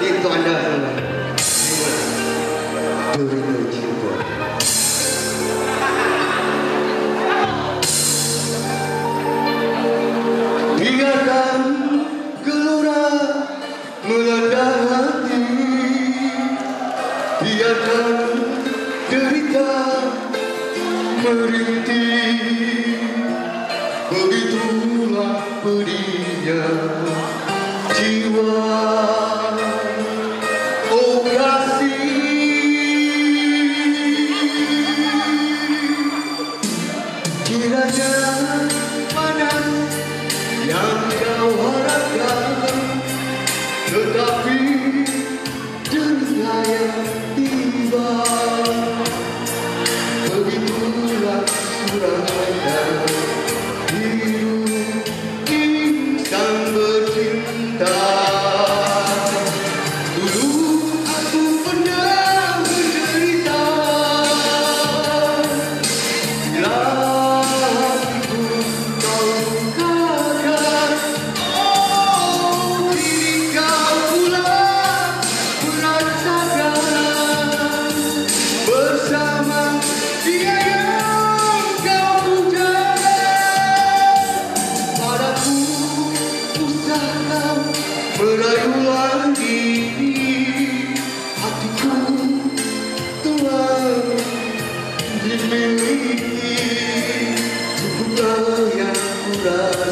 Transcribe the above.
ini untuk anda semua. Derita cinta. Biarkan gelora melanda hati, biarkan derita merintih. Begitulah pedihnya jiwa. Oh kasih, kiranya mana yang kau harapkan, tetapi derita yang tiba. Begitulah suraya hidup insan bercinta. Dulu aku pernah bercerita, bila hatiku kau bukakan. Oh, kini kau pula merasakan bersama dia yang kau puja. Padaku usah kau merayu lagi, hatiku telah dimiliki. Cukuplah yang kurang.